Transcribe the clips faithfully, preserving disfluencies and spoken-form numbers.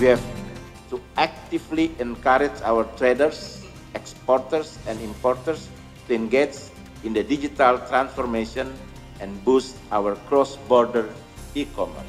We have to actively encourage our traders, exporters, and importers to engage in the digital transformation and boost our cross-border e-commerce.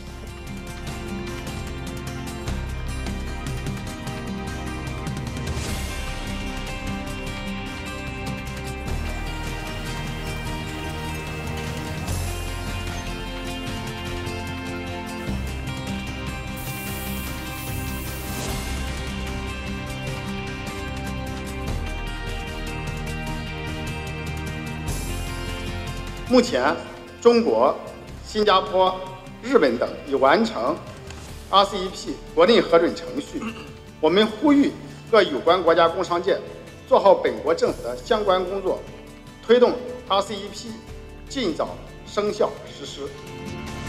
目前，中国、新加坡、日本等已完成 R C E P 国内核准程序。我们呼吁各有关国家工商界做好本国政府的相关工作，推动 R C E P 尽早生效实施。